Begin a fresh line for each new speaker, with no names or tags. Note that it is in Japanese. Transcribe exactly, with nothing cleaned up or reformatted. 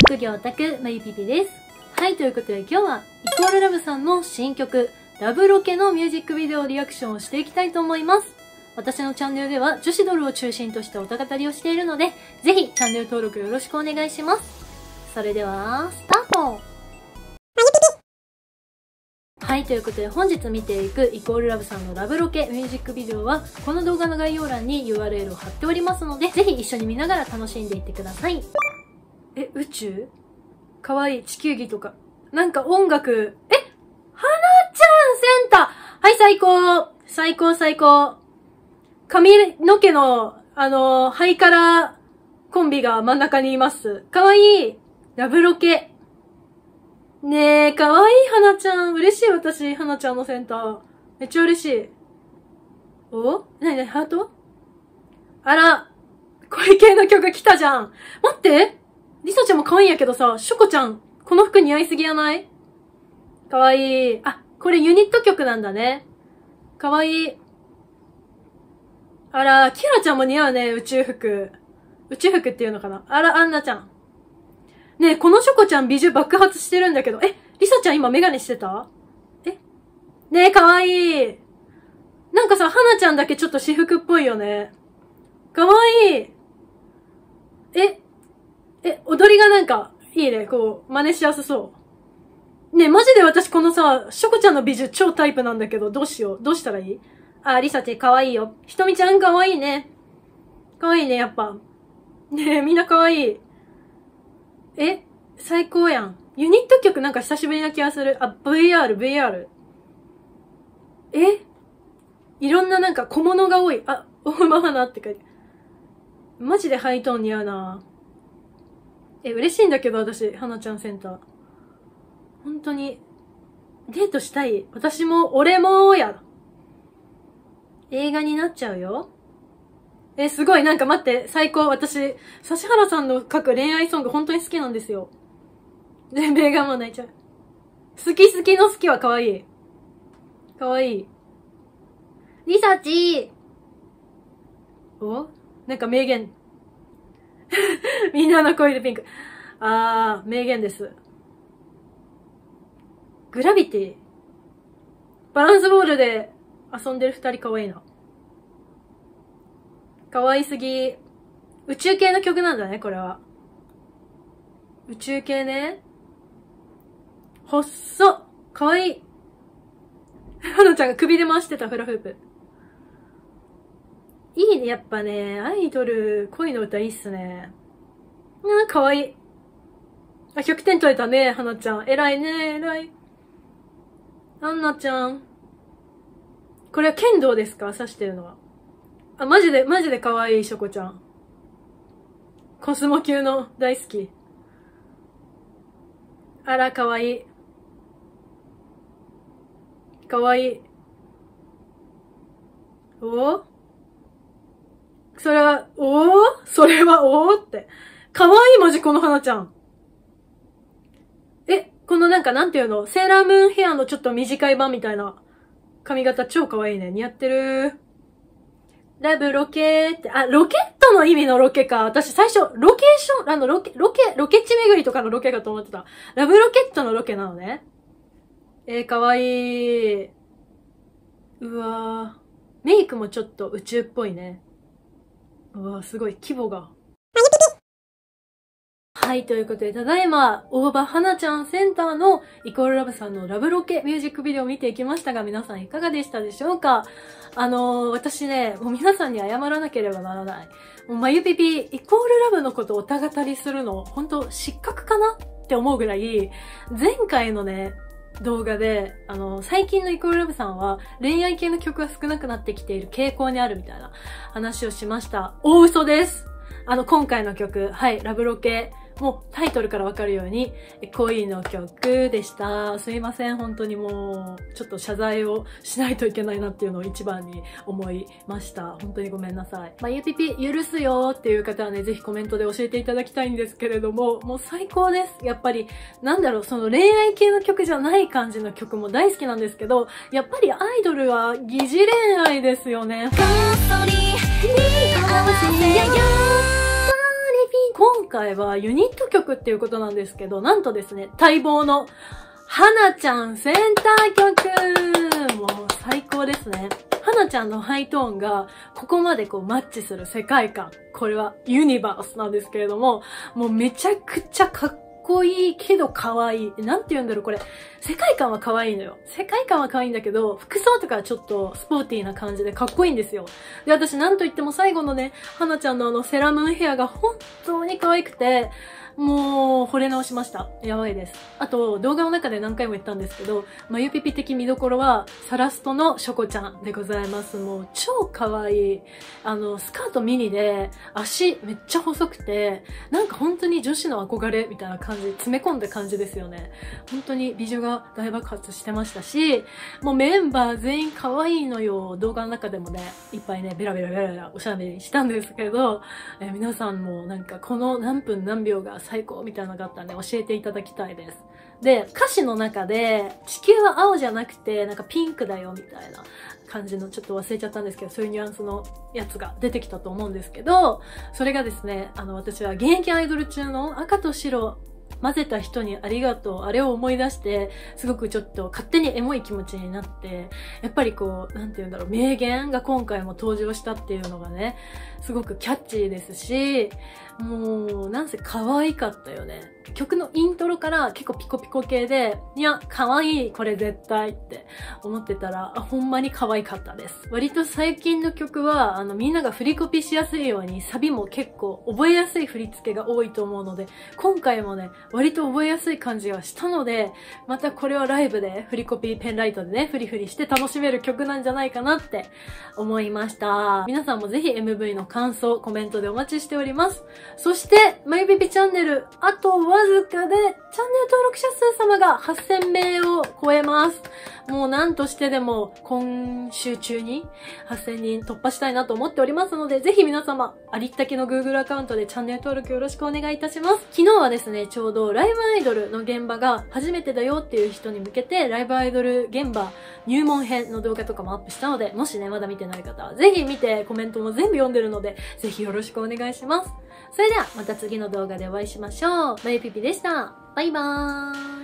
職業オタク、まゆぴぴです。はい、ということで今日はイコールラブさんの新曲、ラブロケのミュージックビデオリアクションをしていきたいと思います。私のチャンネルでは女子ドルを中心とした歌語りをしているので、ぜひチャンネル登録よろしくお願いします。それでは、スタート！はい、ということで本日見ていくイコールラブさんのラブロケミュージックビデオはこの動画の概要欄に ユーアールエル を貼っておりますので、ぜひ一緒に見ながら楽しんでいってください。え、宇宙？かわいい。地球儀とか。なんか音楽。え、はなちゃんセンター！はい、最高！最高最高。髪の毛の、あのー、ハイカラコンビが真ん中にいます。かわいい。ラブロケ。ねえ、かわいい、はなちゃん。嬉しい、私、はなちゃんのセンター。めっちゃ嬉しい。お？なになに、ハート？あら、恋系の曲来たじゃん。待ってリサちゃんも可愛いんやけどさ、ショコちゃん、この服似合いすぎやない？かわいい。あ、これユニット曲なんだね。かわいい。あら、キラちゃんも似合うね、宇宙服。宇宙服っていうのかな？あら、アンナちゃん。ねえ、このショコちゃん美女爆発してるんだけど、え、リサちゃん今メガネしてた？え？ねえ、かわいい。なんかさ、ハナちゃんだけちょっと私服っぽいよね。かわいい。え、え、踊りがなんか、いいね、こう、真似しやすそう。ねえ、マジで私このさ、ショコちゃんの美女超タイプなんだけど、どうしよう？どうしたらいい？あ、リサちゃんかわいいよ。ひとみちゃんかわいいね。かわいいね、やっぱ。ねえ、みんなかわいい。え、最高やん。ユニット曲なんか久しぶりな気がする。あ、ブイアール、ブイアール。え？いろんななんか小物が多い。あ、オーバー花って書いて。マジでハイトーン似合うな。え、嬉しいんだけど私、はなちゃんセンター。本当に、デートしたい。私も、俺もや。映画になっちゃうよ。え、すごい、なんか待って、最高。私、指原さんの書く恋愛ソング本当に好きなんですよ。全米がもう泣いちゃう。好き好きの好きは可愛い。可愛い。リサチー。お？なんか名言。みんなの声でピンク。あー、名言です。グラビティ。バランスボールで遊んでる二人可愛いな。可愛すぎ。宇宙系の曲なんだね、これは。宇宙系ね。ほっそ。可愛い。はなちゃんが首で回してたフラフープ。いいね、やっぱね。アイドル、恋の歌いいっすね。あー、可愛い。あ、ひゃくてん取れたね、はなちゃん。偉いね、偉い。アンナちゃん。これは剣道ですか？指してるのは。あ、マジで、マジで可愛い、ショコちゃん。コスモ級の大好き。あら、可愛い。可愛い。お？それは、おー？それは、おーって。可愛い、マジ、この花ちゃん。え、このなんか、なんていうの？セーラームーンヘアのちょっと短い版みたいな髪型超可愛いね。似合ってる。ラブロケーって、あ、ロケットの意味のロケか。私最初、ロケーション、あの、ロケ、ロケ、ロケ地巡りとかのロケかと思ってた。ラブロケットのロケなのね。えー、かわいい。うわー。メイクもちょっと宇宙っぽいね。うわー、すごい、規模が。はい、ということで、ただいま、大場花ちゃんセンターのイコールラブさんのラブロケミュージックビデオを見ていきましたが、皆さんいかがでしたでしょうか？あのー、私ね、もう皆さんに謝らなければならない。もうまゆぴぴ、イコールラブのことを歌語りするの、ほんと失格かなって思うぐらい、前回のね、動画で、あの、最近のイコールラブさんは恋愛系の曲が少なくなってきている傾向にあるみたいな話をしました。大嘘です。あの、今回の曲、はい、ラブロケ。もうタイトルからわかるように、恋の曲でした。すいません、本当にもう、ちょっと謝罪をしないといけないなっていうのを一番に思いました。本当にごめんなさい。まあ、ゆぴぴ許すよっていう方はね、ぜひコメントで教えていただきたいんですけれども、もう最高です。やっぱり、なんだろう、その恋愛系の曲じゃない感じの曲も大好きなんですけど、やっぱりアイドルは疑似恋愛ですよね。 今回はユニット曲っていうことなんですけど、なんとですね、待望の花ちゃんセンター曲、もう最高ですね。花ちゃんのハイトーンがここまでこうマッチする世界観。これはユニバースなんですけれども、もうめちゃくちゃかっこいいけど可愛い。なんて言うんだろうこれ。世界観は可愛いのよ。世界観は可愛いんだけど、服装とかはちょっとスポーティーな感じでかっこいいんですよ。で、私なんと言っても最後のね、花ちゃんのあのセラムーンヘアが本当に可愛くて、もう、惚れ直しました。やばいです。あと、動画の中で何回も言ったんですけど、眉ピピ的見どころは、サラストのショコちゃんでございます。もう、超可愛い。あの、スカートミニで、足めっちゃ細くて、なんか本当に女子の憧れみたいな感じ、詰め込んだ感じですよね。本当に美女が大爆発してましたし、もうメンバー全員可愛いのよ。動画の中でもね、いっぱいね、ベラベラベラベラおしゃべりしたんですけど、え皆さんもなんかこの何分何秒が最高みたいなのがあったらね、教えていただきたいです。で、歌詞の中で、地球は青じゃなくて、なんかピンクだよみたいな感じの、ちょっと忘れちゃったんですけど、そういうニュアンスのやつが出てきたと思うんですけど、それがですね、あの、私は現役アイドル中の赤と白、混ぜた人にありがとう、あれを思い出して、すごくちょっと勝手にエモい気持ちになって、やっぱりこう、なんて言うんだろう、名言が今回も登場したっていうのがね、すごくキャッチーですし、もう、なんせ可愛かったよね。曲のイントロから結構ピコピコ系で、いや、可愛い、これ絶対って思ってたら、あ、ほんまに可愛かったです。割と最近の曲は、あの、みんなが振りコピしやすいように、サビも結構覚えやすい振り付けが多いと思うので、今回もね、割と覚えやすい感じがしたので、またこれはライブで振りコピペンライトでね、フリフリして楽しめる曲なんじゃないかなって思いました。皆さんもぜひ エムブイ の感想、コメントでお待ちしております。そして、マイビビチャンネル、あとわずかで、チャンネル登録者数様がはっせんめいを超えます。もう何としてでも、今週中にはっせんにん突破したいなと思っておりますので、ぜひ皆様、ありったけの Google アカウントでチャンネル登録よろしくお願いいたします。昨日はですね、ちょうどライブアイドルの現場が初めてだよっていう人に向けて、ライブアイドル現場入門編の動画とかもアップしたので、もしね、まだ見てない方は、ぜひ見て、コメントも全部読んでるので、ぜひよろしくお願いします。それでは、また次の動画でお会いしましょう。まゆぴぴでした。バイバーイ。